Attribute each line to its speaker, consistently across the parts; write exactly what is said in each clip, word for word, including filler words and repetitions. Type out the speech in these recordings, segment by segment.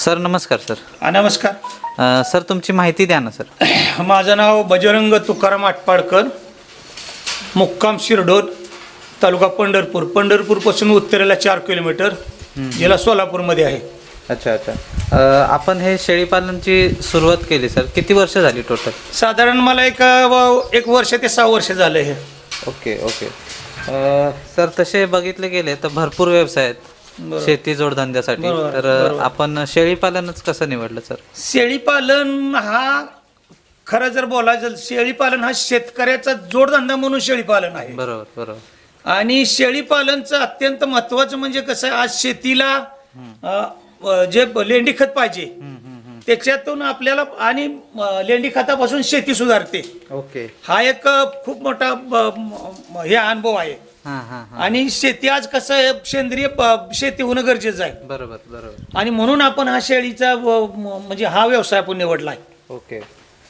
Speaker 1: Sir नमस्कार sir.
Speaker 2: हा, नमस्कार.
Speaker 1: अ, सर तुमची माहिती द्या ना सर.
Speaker 2: माझं नाव बजरंग तुकाराम आटपाडकर, मुक्काम शिरडोन, तालुका पंढरपूर. पंढरपूरपासून उत्तरेला चार किलोमीटर, जिल्हा सोलापूरमध्ये आहे.
Speaker 1: अच्छा अच्छा. अ, आपण हे शेळीपालनची सुरुवात केली सर, किती वर्ष झाली टोटल?
Speaker 2: साधारण मला एक व- एक वर्ष ते सहा वर्ष झालं हे.
Speaker 1: Okay okay. अ, सर तसे बघितले गेले तर भरपूर व्यवसाय आहेत शेती जोडधंद्यासाठी,
Speaker 2: बरोबर,
Speaker 1: तर
Speaker 2: बरोबर.
Speaker 1: आपण शेळीपालनच कसं निवडलं सर?
Speaker 2: शेळीपालन हा खरं जर बोलायचं, शेळीपालन हा शेतकऱ्याचा जोडधंदा म्हणून शेळीपालन आहे.
Speaker 1: बरोबर बरोबर.
Speaker 2: आणि शेळीपालनचं अत्यंत महत्त्वाचं म्हणजे कसं आहे, आज शेतीला अ, अ, जे लेंडी खत पाहिजे त्याच्यातून आपल्याला, आणि अ, लेंडी खतापासून शेती सुधारते.
Speaker 1: ओके.
Speaker 2: हा एक अ, खूप मोठा ब- म- हे अनुभव आहे.
Speaker 1: हां हां हां.
Speaker 2: आणि शेती आज कसं आहे, सेंद्रिय प- शेती होणं गरजेचं आहे.
Speaker 1: बरोबर बरोबर.
Speaker 2: आणि म्हणून आपण हा शेळीचा व- म- म्हणजे हा व्यवसाय आपण निवडला आहे.
Speaker 1: ओके.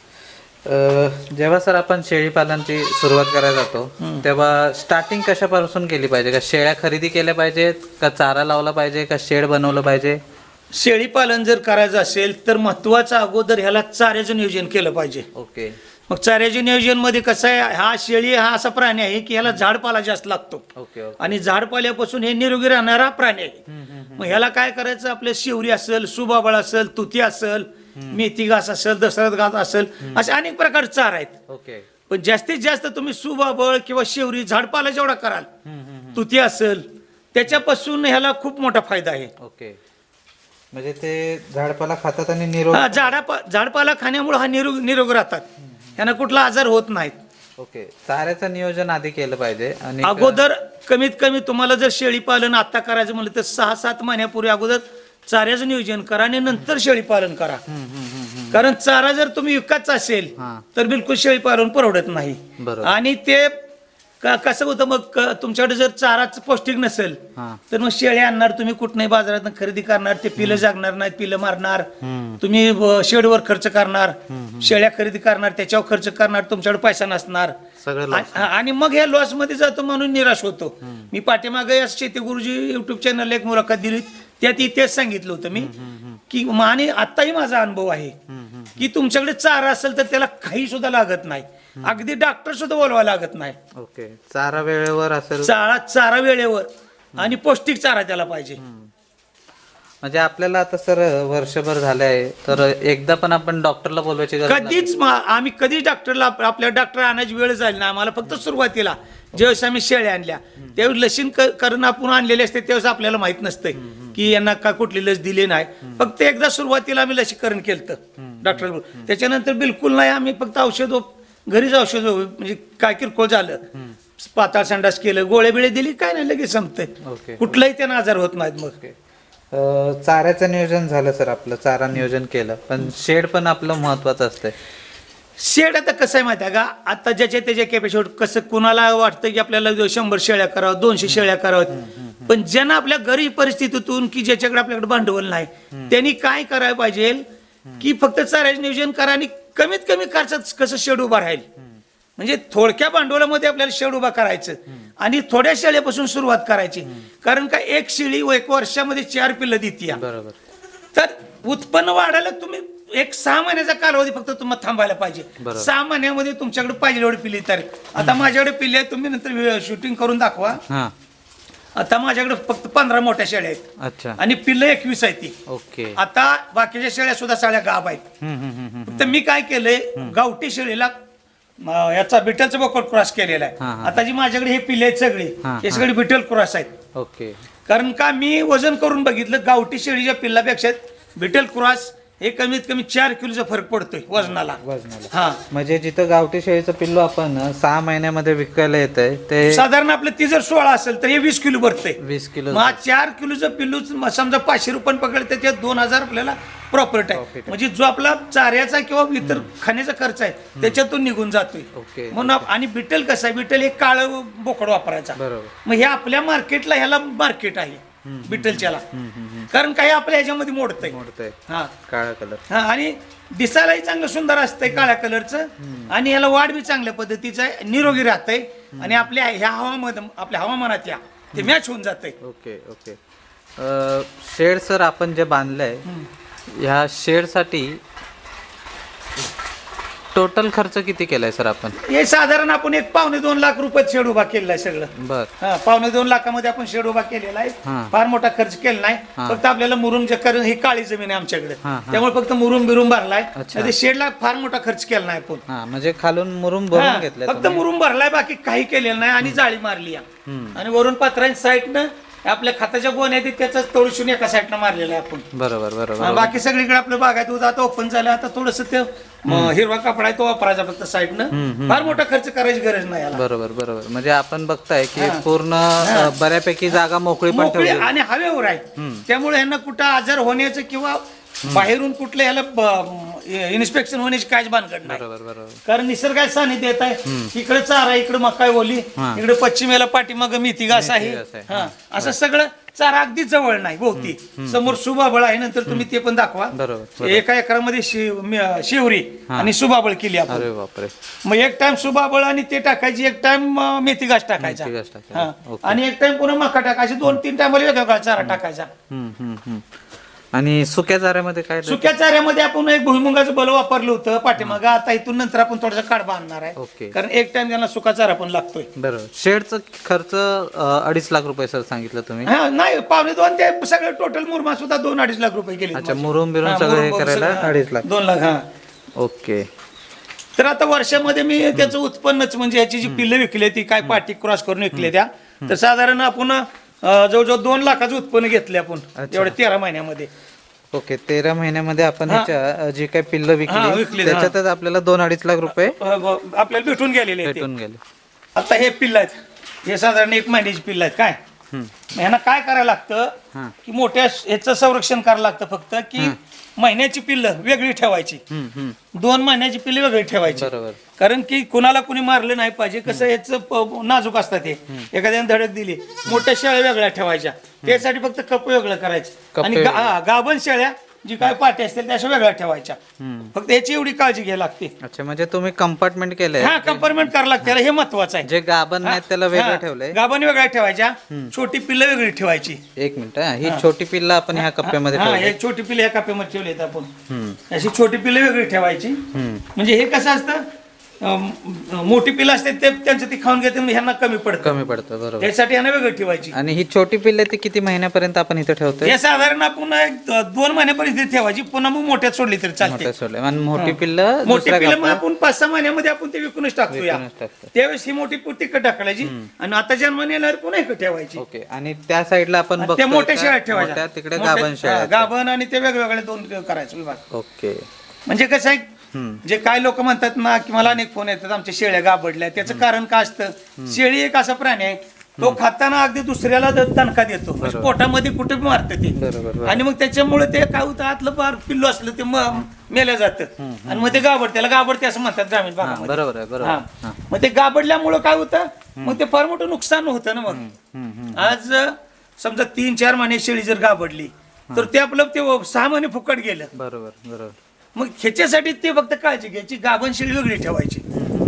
Speaker 1: अ, जेव्हा सर आपण शेळीपालनची सुरुवात करायला जातो तेव्हा स्टार्टिंग कशापासून केली पाहिजे? का शेळ्या खरेदी केल्या पाहिजेत, का चारा लावला पाहिजे, का शेड बनवलं पाहिजे?
Speaker 2: शेळीपालन जर करायचं असेल तर महत्वाचं अगोदर ह्याला चाऱ्याचं नियोजन केलं पाहिजे.
Speaker 1: ओके.
Speaker 2: मग चाऱ्याच्या नियोजन मध्ये कसं आहे, हा शेळी हा असा प्राणी आहे की ह्याला झाडपाला जास्त लागतो.
Speaker 1: Okay okay.
Speaker 2: आणि झाडपाल्यापासून हे निरोगी राहणारा प्राणी आहे. मग ह्याला काय करायचं, आपलं शिवरी असेल, सुबाबळ असेल, तुती असेल, मेथी घास असेल, दशरथ घास असेल, असे अनेक प्रकारचे चारा आहेत.
Speaker 1: ओके.
Speaker 2: पण जास्तीत जास्त तुम्ही सुबाबळ किंवा शिवरी झाडपाला जेवढा कराल, तुती असेल, त्याच्यापासून ह्याला खूप मोठा फायदा आहे.
Speaker 1: ओके. म्हणजे ते झाडपाला खातात आणि निरोग.
Speaker 2: हा, झाडापा झाडपाला खाण्यामुळे हा निरोग निरोग राहतात, यांना कुठला आजार होत नाहीत.
Speaker 1: ओके. चाऱ्याचं नियोजन आधी केलं पाहिजे. आणि
Speaker 2: अगोदर कमीत कमी तुम्हाला जर शेळीपालन आता करायचं म्हणलं तर सहा सात महिन्यापूर्वी अगोदर चाऱ्याचं नियोजन करा आणि नंतर शेळीपालन करा. कारण चारा जर तुम्ही विकतचा असेल
Speaker 1: हा.
Speaker 2: तर बिलकुल शेळीपालन परवडत नाही.
Speaker 1: बरोबर.
Speaker 2: आणि ते क- कसं होतं मग, क- तुमच्याकडे जर चाराच पौष्टिक नसेल
Speaker 1: हा.
Speaker 2: तर मग शेळी आणणार तुम्ही कुठल्याही बाजारात खरेदी करणार, ते पिलं जागणार नाहीत, पिलं मारणार, तुम्ही ब- शेडवर खर्च करणार, शेळ्या खरेदी करणार, त्याच्यावर खर्च करणार, तुमच्याकडे पैसा नसणार.
Speaker 1: सगळं
Speaker 2: आ-
Speaker 1: loss.
Speaker 2: आणि मग ह्या लॉस मध्ये जातो म्हणून निराश होतो. मी पाठीमागे या शेती गुरुजी युट्यूब चॅनलला एक मुलाखत दिली, त्यात इतिहास सांगितलं होतं मी की म- आणि आताही माझा अनुभव आहे की तुमच्याकडे चारा असेल तर त्याला काही सुद्धा लागत नाही, अगदी डॉक्टर सुद्धा बोलवा लागत नाही.
Speaker 1: ओके. चारा वेळेवर असेल
Speaker 2: चारा चारा वेळेवर आणि पौष्टिक चारा त्याला पाहिजे.
Speaker 1: म्हणजे आपल्याला आता सर वर्षभर झाले आहे तर एकदा पण आपण डॉक्टरला बोलवायची गरज नाही.
Speaker 2: कधीच मा- आम्ही कधीच डॉक्टरला आपल्या डॉक्टर आणायची वेळ झाली ना आम्हाला. फक्त सुरुवातीला ज्यावेळेस आम्ही शेळ्या आणल्या त्यावेळेस लसीन क- करून आपण आणलेले असते त्यावेळेस आपल्याला माहित नसतंय की यांना का कुठली लस दिली नाही. फक्त एकदा सुरुवातीला आम्ही लसीकरण केलं डॉक्टर, त्याच्यानंतर बिलकुल नाही. आम्ही फक्त औषध घरीच औषध म्हणजे काय किरकोळ झालं, पाताळ संडास केलं, गोळ्या बिळे दिली, काय नाही, लगेच संपतंय.
Speaker 1: ओके.
Speaker 2: कुठलाही त्यांना आजार होत नाहीत. मग
Speaker 1: अ, चाऱ्याचं नियोजन झालं सर, आपलं चारा नियोजन केलं, पण शेड पण आपलं महत्वाचं असतंय.
Speaker 2: शेड आता कसं आहे माहिती आहे का, आता ज्याच्या त्याच्या कॅपॅसिटी, कसं कुणाला वाटतं की आपल्याला शंभर शेळ्या करावं, दोनशे शेळ्या कराव्यात, पण ज्यांना आपल्या गरीब परिस्थितीतून की ज्याच्याकडे आपल्याकडे भांडवल नाही त्यांनी काय करायला पाहिजे की फक्त चाऱ्याचं नियोजन करा आणि कमीत कमी खर्चात कसं शेड उभा राहील. म्हणजे थोडक्या भांडवलामध्ये आपल्याला शेड उभा करायचं आणि थोड्या शेळ्यापासून सुरुवात करायची. कारण का एक शेळी एक वर्षामध्ये चार पिल्लं देते.
Speaker 1: बरोबर.
Speaker 2: तर उत्पन्न वाढायला तुम्ही एक सहा महिन्याचा कालावधी फक्त तुम्हाला थांबायला पाहिजे.
Speaker 1: बरोबर.
Speaker 2: सहा महिन्यामध्ये तुमच्याकडे पाहिजे एवढे पिल्ले तर आता माझ्याकडे पिल्ले आहेत, तुम्ही नंतर शूटिंग करून दाखवा.
Speaker 1: हा.
Speaker 2: आता माझ्याकडे फक्त पंधरा मोठ्या शेळ्या आहेत
Speaker 1: अच्छा.
Speaker 2: आणि पिल्लं एकवीस आहेत ती.
Speaker 1: ओके.
Speaker 2: आता बाकीच्या शेळ्या सुद्धा साड्या गाभ आहेत.
Speaker 1: हम्म, हम्म, हम्म,
Speaker 2: तर मी काय केलंय, गावठी शेळीला म, याचा बिटलचा बोकड क्रॉस केलेला
Speaker 1: हा,
Speaker 2: आहे.
Speaker 1: हा.
Speaker 2: आता जी माझ्याकडे हे पिल्ले आहेत सगळी
Speaker 1: हा,
Speaker 2: हे सगळे बिटल क्रॉस आहेत.
Speaker 1: ओके.
Speaker 2: कारण का मी वजन करून बघितलं, गावठी शेळीच्या पिल्लापेक्षा बिटल क्रॉस हे कमीत कमी चार किलोचा फरक पडतोय वजनाला.
Speaker 1: वजनाला.
Speaker 2: हा,
Speaker 1: म्हणजे जिथं गावठी शेळीचं पिल्लू आपण सहा महिन्यामध्ये विकायला येतंय ते
Speaker 2: साधारण आपलं ती जर सोळा असेल तर हे वीस किलो भरतंय.
Speaker 1: वीस किलो.
Speaker 2: मग चार किलोचं पिल्लू समजा पाचशे रुपये पकडलं त्याच्यात दोन हजार आपल्याला प्रॉफिट आहे.
Speaker 1: Profit आहे.
Speaker 2: म्हणजे जो आपला चाऱ्याचा किंवा इतर खाण्याचा खर्च आहे त्याच्यातून निघून जातोय.
Speaker 1: ओके.
Speaker 2: म्हणून आप- आणि बिटल कसं आहे, बिटल हे काळं बोकड वापरायचा.
Speaker 1: बरोबर.
Speaker 2: मग हे आपल्या मार्केटला ह्याला मार्केट आहे बिटलच्याला, कारण काही आपल्या ह्याच्यामध्ये मोडतंय.
Speaker 1: मोडतंय
Speaker 2: हा
Speaker 1: काळा कलर.
Speaker 2: हा, आणि दिसायलाही चांगलं सुंदर असतंय काळ्या कलरचं, आणि ह्याला वाढ बी चांगल्या पद्धतीचं आहे, निरोगी राहतंय आणि आपल्या ह्या हवामान आपल्या हवामानात या ते मॅच होऊन जातंय.
Speaker 1: Okay okay. शेड सर आपण जे बांधलंय ह्या शेडसाठी टोटल खर्च किती केलाय सर आपण?
Speaker 2: हे साधारण आपण एक पावणे दोन लाख रुपयात शेड उभा केलेला आहे सगळं.
Speaker 1: बर
Speaker 2: हा पावणे दोन लाखामध्ये आपण शेड उभा केलेला आहे.
Speaker 1: हा.
Speaker 2: फार मोठा खर्च केला नाही.
Speaker 1: हा.
Speaker 2: फक्त आपल्याला मुरुम जे कारण ही काळी जमीन आहे आमच्याकडे,
Speaker 1: हा, हा.
Speaker 2: त्यामुळे फक्त मुरुम बिरुम भरलाय.
Speaker 1: अच्छा.
Speaker 2: नाही शेडला फार मोठा खर्च केला नाही आपण.
Speaker 1: हा म्हणजे खालून मुरुम भरून
Speaker 2: हा,
Speaker 1: घेतलाय
Speaker 2: फक्त
Speaker 1: तुम्ही?
Speaker 2: मुरुम भरलाय, बाकी काही केलेलं नाही. आणि जाळी मारली आहे.
Speaker 1: हम्म.
Speaker 2: आणि वरून पत्र्यांच्या साईडनं आपल्या खताच्या गोण्या आहेत त्याचा तोडशून एका साईडनं मारलेला आहे आपण.
Speaker 1: बरोबर बरोबर
Speaker 2: हा, बाकी सगळीकडे आपलं बागायत होतं आता ओपन झालं. आता थोडस ते म, हिरवा कपडा आहे तो वापरायचा फक्त साईडनं. फार मोठा खर्च करायची गरज नाही याला.
Speaker 1: बरोबर बरोबर म्हणजे आपण बघताय की
Speaker 2: हा.
Speaker 1: पूर्ण अ, बऱ्यापैकी जागा मोकळी पण
Speaker 2: मोकळी
Speaker 1: ठेवली.
Speaker 2: आणि हवेवर आहे. त्यामुळे यांना कुठं आजार होण्याचं किंवा बाहेरून कुठलं याला इन्स्पेक्शन होण्याची काहीच भानगड नाही.
Speaker 1: बरोबर बरोबर
Speaker 2: कारण निसर्गात सानिध्य येत आहे. इकडे चारा, इकडे मकाई ओली,
Speaker 1: हा.
Speaker 2: इकडे पश्चिमेला पाठीमाग मेथी घास आहे.
Speaker 1: घास आहे.
Speaker 2: हा, असं सगळं चारा अगदी जवळ नाही भोवती. समोर सुबाबळ आहे, नंतर तुम्ही ते पण दाखवा.
Speaker 1: बरोबर
Speaker 2: एका एकरामध्ये शिव- मी- शिवरी
Speaker 1: हा.
Speaker 2: आणि सुबाबळ केली आपण.
Speaker 1: अरे बापरे.
Speaker 2: मग एक टाइम सुबाबळ आणि ते टाकायची, एक टाइम मेथी घास टाकायचा.
Speaker 1: मेथी घास टाकायचा.
Speaker 2: हा.
Speaker 1: ओके.
Speaker 2: आणि एक टाइम पुन्हा मका टाकायची. दोन तीन टाइम वेगवेगळा चारा टाकायचा.
Speaker 1: हम्म, हम्म, हम्म. आणि सुक्या चाऱ्यामध्ये काय
Speaker 2: सुक्या चाऱ्यामध्ये आपण एक भुईमुगाचं बल वापरलं होतं पाठीमाग. आता इथून नंतर आपण थोडासा काढ बांधणार
Speaker 1: ओके.
Speaker 2: आहे, कारण एक टाइम त्यांना सुका चारा पण लागतोय.
Speaker 1: बरोबर. शेडचा खर्च अ, अडीच लाख रुपये सर सांगितलं तुम्ही.
Speaker 2: हा नाही, पावणे दोन ते सगळं टोटल मुरमा सुद्धा दोन अडीच लाख रुपये गेले.
Speaker 1: अच्छा, मुरुम बिरुम सगळं हे करायला अडीच लाख.
Speaker 2: दोन लाख हा.
Speaker 1: ओके.
Speaker 2: तर आता वर्षामध्ये मी त्याचं उत्पन्नच म्हणजे याची जी पिल्लं विकली ती काय पाठी क्रॉस करून विकले त्या, तर साधारण आपण अं, जवळजवळ दोन लाखाचं उत्पन्न घेतले आपण एवढ्या तेरा महिन्यामध्ये.
Speaker 1: ओके. तेरा महिन्यामध्ये आपण ह्याच्या अ, जी काही पिल्ल
Speaker 2: हा,
Speaker 1: विकली
Speaker 2: विकली,
Speaker 1: त्याच्यातच आपल्याला दोन अडीच लाख रुपये
Speaker 2: अं, ब- आपल्याला भेटून गेलेले आहेत ते.
Speaker 1: भेटून गेले.
Speaker 2: आता हे पिल्ल आहेत, हे साधारण एक महिन्याची पिल्ल आहेत. काय
Speaker 1: हम्म.
Speaker 2: मग ह्यांना काय करायला लागतं
Speaker 1: हा.
Speaker 2: की मोठ्या ह्याचं संरक्षण करायला लागतं फक्त की महिन्याची पिल्लं वेगळी ठेवायची,
Speaker 1: हम्म, हम्म.
Speaker 2: दोन महिन्याची पिल्ले वेगळी ठेवायची.
Speaker 1: बरोबर.
Speaker 2: कारण की कुणाला कुणी मारलं नाही पाहिजे. कसं याचं प- नाजूक असतात हे, एखाद्याने धडक दिली, मोठ्या शेळ्या वेगळ्या ठेवायच्या, त्यासाठी फक्त कप वेगळं करायचं.
Speaker 1: कप्पे
Speaker 2: आणि गा- हा, गाभण शेळ्या जी काय पाठी असतील त्या अशा वेगळ्या ठेवायच्या.
Speaker 1: हम्म.
Speaker 2: फक्त याची एवढी काळजी घ्यायला लागते.
Speaker 1: अच्छा, म्हणजे तुम्ही कंपार्टमेंट केलंय.
Speaker 2: हा, कंपार्टमेंट करायला लागते, हे महत्वाचं आहे.
Speaker 1: जे गाभण नाहीत त्याला वेगळं ठेवलंय.
Speaker 2: गाभण वेगळ्या ठेवायच्या, छोटी पिल्लं वेगळी ठेवायची.
Speaker 1: एक मिनिट हा. ही छोटी पिल्ल आपण ह्या कप्प्यामध्ये
Speaker 2: हा,
Speaker 1: ठेवली.
Speaker 2: हे छोटी पिल्ले ह्या कप्प्यामध्ये ठेवलेत आपण.
Speaker 1: हम्म,
Speaker 2: अशी छोटी पिल्ले वेगळी ठेवायची.
Speaker 1: हम्म.
Speaker 2: म्हणजे हे कसं असतं, अं, मोठी पिल्लं असते ते त्यांचं ती खाऊन घेते, मग ह्यांना कमी पडतं.
Speaker 1: कमी पडतं. बरोबर.
Speaker 2: त्यासाठी ह्यांना वेगळी ठेवायची.
Speaker 1: आणि ही छोटी पिल्ल ती किती महिन्यापर्यंत आपण इथे ठेवतोय?
Speaker 2: हे साधारण आपण एक द- दोन महिन्यापर्यंत इथे ठेवायची, पुन्हा मग मोठ्यात सोडली तरी चालते.
Speaker 1: मोठ्या सोडल्या. आणि मोठी पिल्ल
Speaker 2: मोठी
Speaker 1: दुसऱ्या
Speaker 2: पिल्लं मग
Speaker 1: कप्प्यात
Speaker 2: आपण पाच सहा महिन्यामध्ये आपण ते विकूनच टाकतो. या
Speaker 1: विकूनच टाकतो.
Speaker 2: त्यावेळेस ही मोठी तिकट टाकायची आणि आता जन्म नेल्यावर पुन्हा इकडे ठेवायची.
Speaker 1: ओके. आणि त्या साईडला आपण
Speaker 2: त्या
Speaker 1: बघतोय
Speaker 2: मोठ्या
Speaker 1: का?
Speaker 2: शेळ्या ठेवायच्या.
Speaker 1: मोठ्या तिकडे
Speaker 2: मोठ्या-
Speaker 1: गाभण शेळ्या
Speaker 2: हा,
Speaker 1: आहेत.
Speaker 2: गाभण आणि ते वेगवेगळे दोन करायचं विभाग.
Speaker 1: ओके.
Speaker 2: म्हणजे कसं आहे,
Speaker 1: हम्म.
Speaker 2: जे काय लोक म्हणतात ना की मला अनेक फोन येतात आमच्या शेळ्या गाबडल्या, त्याचं कारण काय असतं, शेळी एक असा प्राणी आहे तो खाताना अगदी दुसऱ्याला द- दणका देतो, म्हणजे पोटामध्ये कुठे मारतं ते.
Speaker 1: बरोबर, बरोबर.
Speaker 2: आणि मग त्याच्यामुळे ते काय होतं, आतलं बार पिल्लू असलं ते म- मेलं जातं आणि मग ते गाबड, त्याला गाबडते असं म्हणतात ग्रामीण
Speaker 1: हा,
Speaker 2: भागामध्ये.
Speaker 1: बरोबर आहे. बरोबर.
Speaker 2: हा.
Speaker 1: हा.
Speaker 2: मग ते गाबडल्यामुळं काय होतं, मग ते फार मोठं नुकसान होतं ना. मग
Speaker 1: हम्म, हम्म.
Speaker 2: आज अं, समजा तीन चार महिने शेळी जर गाबडली तर ते आपलं ते सहा महिने फुकट गेलं.
Speaker 1: बरोबर बरोबर.
Speaker 2: मग ह्याच्यासाठी ते फक्त काळजी घ्यायची, गाभण शेळी वेगळी ठेवायची.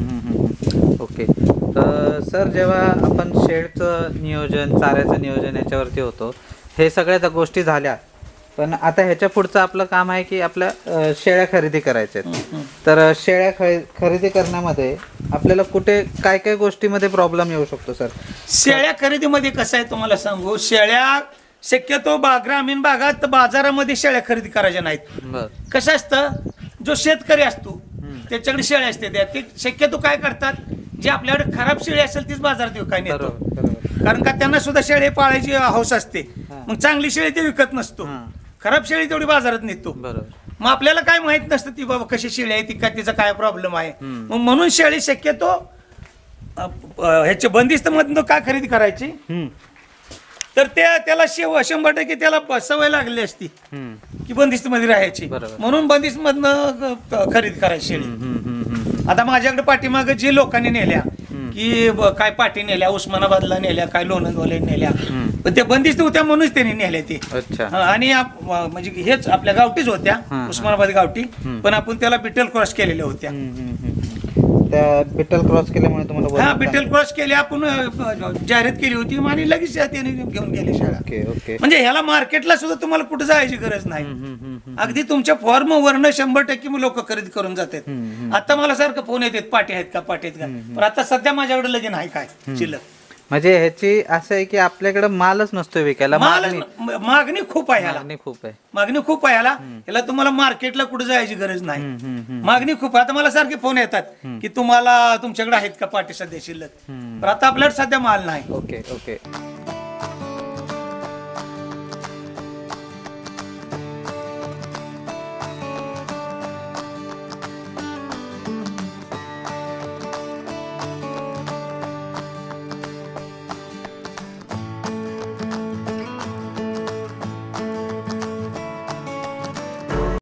Speaker 1: ओके. तर सर, जेव्हा आपण शेडचं नियोजन, चाऱ्याचं नियोजन याच्यावरती होतो, हे सगळ्या गोष्टी झाल्या, पण आता ह्याच्या पुढचं आपलं काम आहे की आपल्या अ, शेळ्या खरेदी करायच्या आहेत. तर अ, शेळ्या खरे खरेदी करण्यामध्ये आपल्याला कुठे काय काय गोष्टीमध्ये प्रॉब्लेम येऊ शकतो सर?
Speaker 2: शेळ्या खरेदीमध्ये कसं आहे तुम्हाला सांगू, शेळ्या शक्यतो बा ग्रामीण भागात बाजारामध्ये शेळ्या खरेदी करायच्या नाहीत.
Speaker 1: बर.
Speaker 2: कसं असतं, जो शेतकरी असतो त्याच्याकडे शेळ्या असते, त्या ते शक्यतो काय करतात, जे आपल्याकडे खराब शेळी असेल तीच बाजारात विकायला नेतो.
Speaker 1: बरोबर बरोबर.
Speaker 2: कारण का त्यांना सुद्धा शेळी पाळायची हौस असते. मग चांगली शेळी ते विकत नसतो,
Speaker 1: हा.
Speaker 2: खराब शेळी तेवढी बाजारात नेतो.
Speaker 1: बरोबर.
Speaker 2: मग आपल्याला काय माहित नसतं ती बाबा कशी शेळी आहे, ती काय तिचा काय प्रॉब्लेम आहे. मग म्हणून शेळी शक्यतो अ, अ, ह्याच्या बंदिस्त मधनं काय खरेदी करायची,
Speaker 1: हम्म,
Speaker 2: तर त्या त्याला शेव शंभर टक्के त्याला ब- सवय लागली असती
Speaker 1: हम्म,
Speaker 2: की बंदिस्त मध्ये राहायची.
Speaker 1: बरोबर.
Speaker 2: म्हणून बंदिस्त मधनं क- खरेदी करायची शेळी.
Speaker 1: हम्म, हम्म, हम्म.
Speaker 2: आता माझ्याकडे पाठीमाग जे लोकांनी नेल्या की ब- काय पाठी नेल्या, उस्मानाबादला नेल्या, काय लोणंदवाले नेल्या, पण त्या बंदिस्त होत्या म्हणूनच त्यांनी नेल्या ते.
Speaker 1: अच्छा.
Speaker 2: हा, आणि आप- म्हणजे हेच आपल्या गावठीच होत्या,
Speaker 1: हा.
Speaker 2: उस्मानाबाद गावठी, पण आपण त्याला बिटल क्रॉस केलेल्या होत्या.
Speaker 1: हम्म, हम्म, हम्म. त्या बिटल क्रॉस केल्यामुळे तुम्हाला
Speaker 2: हा,
Speaker 1: वजन
Speaker 2: बिटल क्रॉस केले आपण, अ, जाहिरात केली होती आणि लगेच त्याने घेऊन गेले शाळा.
Speaker 1: Okay okay.
Speaker 2: म्हणजे ह्याला मार्केटला सुद्धा तुम्हाला कुठे जायची गरज नाही.
Speaker 1: हम्म, हम्म, हम्म.
Speaker 2: अगदी तुमच्या फॉर्म वरनं शंभर टक्के लोक खरेदी करून जातात. आता मला सारखं फोन येतात पाटे आहेत का पाटे आहेत का, पण आता सध्या माझ्याकडे लगीन आहे काय शिल्लक.
Speaker 1: म्हणजे ह्याची असं आहे की आपल्याकडे मालच नसतो विकायला,
Speaker 2: माल
Speaker 1: मागणी
Speaker 2: मागणी खूप आहे ह्याला,
Speaker 1: मागणी खूप आहे.
Speaker 2: मागणी खूप आहे ह्याला. ह्याला तुम्हाला मार्केटला कुठे जायची गरज नाही.
Speaker 1: हम्म, हम्म.
Speaker 2: मागणी खूप आहे. आता मला सारखे फोन येतात की तुम्हाला तुमच्याकडे आहेत का पाटे सध्या शिल्लक, पण आता आपल्याकडे सध्या माल नाही.
Speaker 1: Okay okay